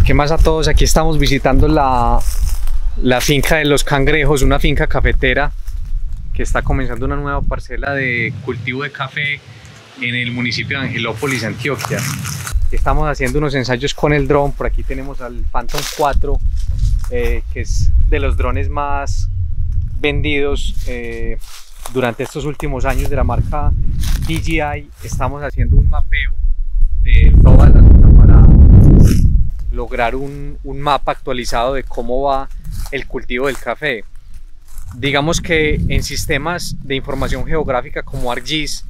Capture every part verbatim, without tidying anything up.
¿Qué más a todos? Aquí estamos visitando la, la finca de los cangrejos, una finca cafetera que está comenzando una nueva parcela de cultivo de café en el municipio de Angelópolis, Antioquia. Estamos haciendo unos ensayos con el dron. Por aquí tenemos al Phantom cuatro, eh, que es de los drones más vendidos eh, durante estos últimos años de la marca D J I. Estamos haciendo un mapeo de toda la zona para lograr un, un mapa actualizado de cómo va el cultivo del café. Digamos que en sistemas de información geográfica como ArcGIS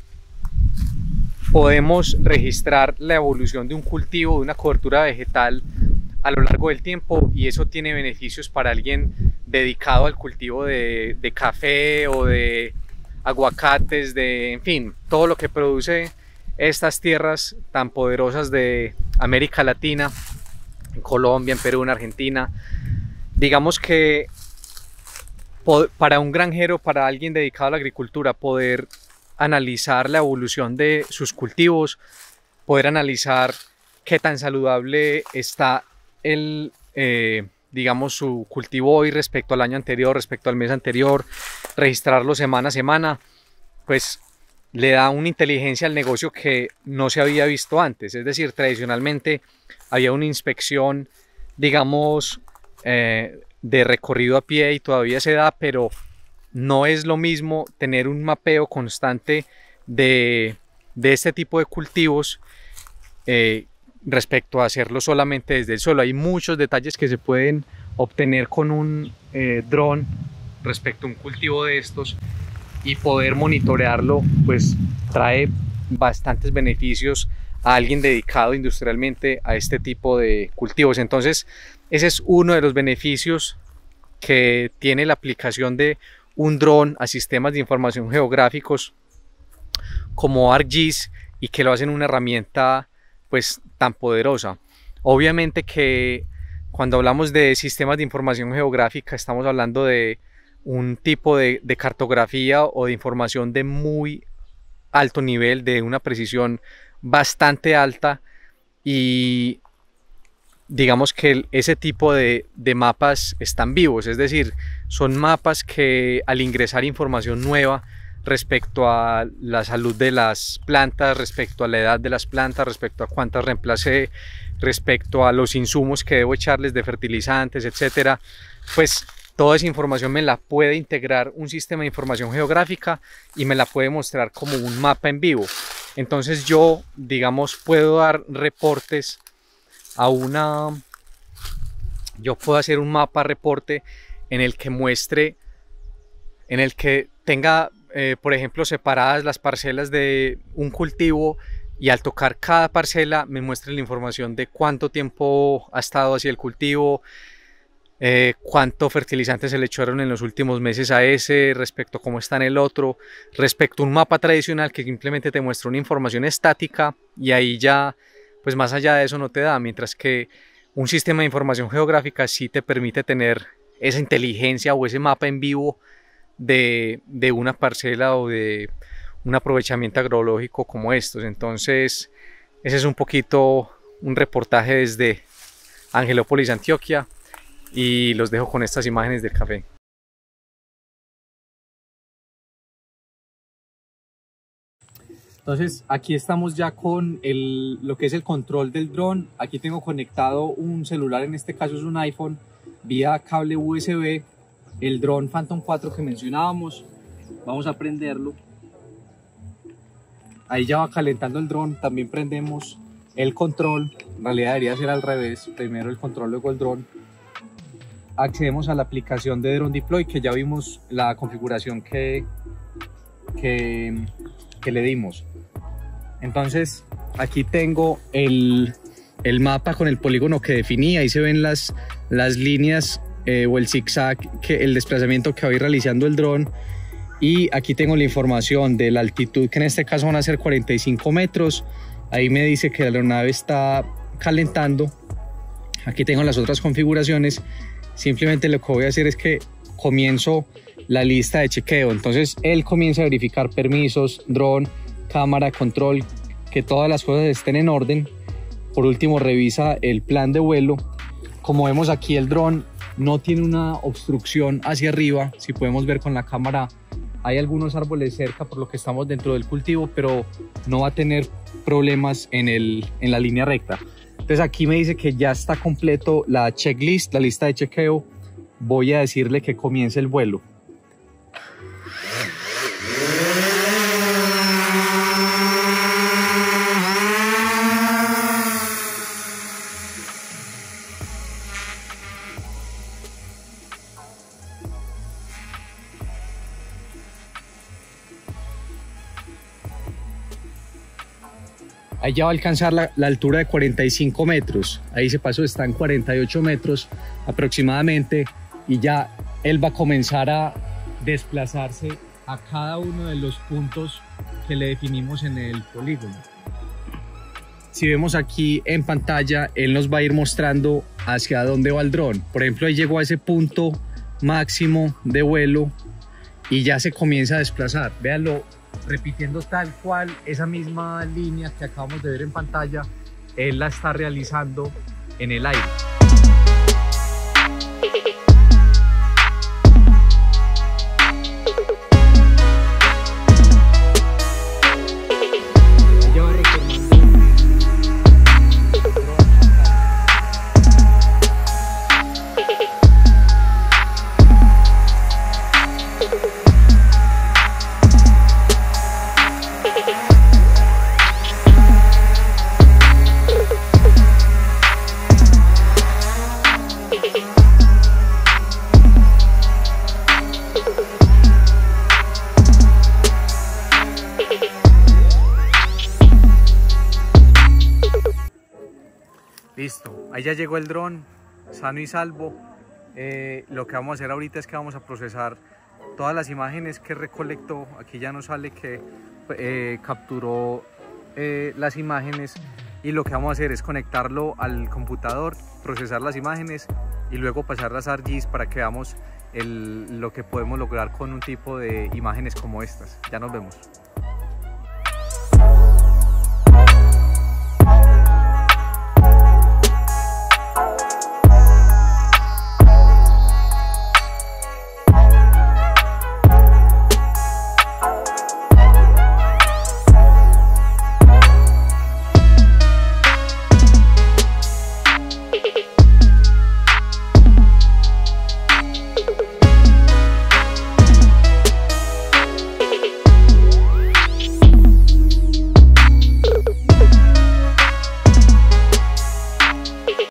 podemos registrar la evolución de un cultivo, de una cobertura vegetal a lo largo del tiempo, y eso tiene beneficios para alguien dedicado al cultivo de, de café o de aguacates, de, en fin, todo lo que produce estas tierras tan poderosas de América Latina, en Colombia, en Perú, en Argentina. Digamos que para un granjero, para alguien dedicado a la agricultura, poder analizar la evolución de sus cultivos, poder analizar qué tan saludable está el, eh, digamos, su cultivo hoy respecto al año anterior, respecto al mes anterior, registrarlo semana a semana, pues le da una inteligencia al negocio que no se había visto antes. Es decir, tradicionalmente había una inspección, digamos, eh, de recorrido a pie, y todavía se da, pero no es lo mismo tener un mapeo constante de, de este tipo de cultivos eh, respecto a hacerlo solamente desde el suelo. Hay muchos detalles que se pueden obtener con un eh, dron respecto a un cultivo de estos, y poder monitorearlo pues trae bastantes beneficios a alguien dedicado industrialmente a este tipo de cultivos. Entonces ese es uno de los beneficios que tiene la aplicación de un dron a sistemas de información geográficos como ArcGIS, y que lo hacen una herramienta pues tan poderosa. Obviamente que cuando hablamos de sistemas de información geográfica estamos hablando de un tipo de, de cartografía o de información de muy alto nivel, de una precisión bastante alta, y digamos que ese tipo de, de mapas están vivos, es decir, son mapas que al ingresar información nueva respecto a la salud de las plantas, respecto a la edad de las plantas, respecto a cuántas reemplacé, respecto a los insumos que debo echarles de fertilizantes, etcétera, pues toda esa información me la puede integrar un sistema de información geográfica y me la puede mostrar como un mapa en vivo. Entonces yo, digamos, puedo dar reportes a una... Yo puedo hacer un mapa reporte en el que muestre, en el que tenga, eh, por ejemplo, separadas las parcelas de un cultivo, y al tocar cada parcela me muestre la información de cuánto tiempo ha estado así el cultivo, Eh, cuánto fertilizante se le echaron en los últimos meses a ese, respecto a cómo está en el otro, respecto a un mapa tradicional que simplemente te muestra una información estática, y ahí ya, pues más allá de eso no te da, mientras que un sistema de información geográfica sí te permite tener esa inteligencia o ese mapa en vivo de, de una parcela o de un aprovechamiento agrológico como estos. Entonces ese es un poquito un reportaje desde Angelópolis, Antioquia, y los dejo con estas imágenes del café. Entonces aquí estamos ya con el, lo que es el control del dron. Aquí tengo conectado un celular, en este caso es un iPhone, vía cable U S B, el dron Phantom cuatro que mencionábamos. Vamos a prenderlo. Ahí ya va calentando el dron. También prendemos el control. En realidad debería ser al revés, primero el control, luego el dron. Accedemos a la aplicación de Drone Deploy, que ya vimos la configuración que, que, que le dimos. Entonces aquí tengo el, el mapa con el polígono que definí. Ahí se ven las, las líneas eh, o el zigzag, que, el desplazamiento que voy realizando el dron. Y aquí tengo la información de la altitud, que en este caso van a ser cuarenta y cinco metros. Ahí me dice que la aeronave está calentando. Aquí tengo las otras configuraciones. Simplemente lo que voy a hacer es que comienzo la lista de chequeo. Entonces él comienza a verificar permisos, dron, cámara, control, que todas las cosas estén en orden. Por último, revisa el plan de vuelo. Como vemos aquí, el dron no tiene una obstrucción hacia arriba. Si podemos ver con la cámara, hay algunos árboles cerca, por lo que estamos dentro del cultivo, pero no va a tener problemas en, el, en la línea recta. Entonces aquí me dice que ya está completo la checklist, la lista de chequeo. Voy a decirle que comience el vuelo. Ahí ya va a alcanzar la, la altura de cuarenta y cinco metros. Ahí se pasó, está en cuarenta y ocho metros aproximadamente. Y ya él va a comenzar a desplazarse a cada uno de los puntos que le definimos en el polígono. Si vemos aquí en pantalla, él nos va a ir mostrando hacia dónde va el dron. Por ejemplo, ahí llegó a ese punto máximo de vuelo y ya se comienza a desplazar. Véanlo, repitiendo tal cual esa misma línea que acabamos de ver en pantalla, él la está realizando en el aire. Listo, ahí ya llegó el dron, sano y salvo. Eh, lo que vamos a hacer ahorita es que vamos a procesar todas las imágenes que recolectó. Aquí ya nos sale que eh, capturó eh, las imágenes, y lo que vamos a hacer es conectarlo al computador, procesar las imágenes y luego pasarlas a ArcGIS para que veamos el, lo que podemos lograr con un tipo de imágenes como estas. Ya nos vemos.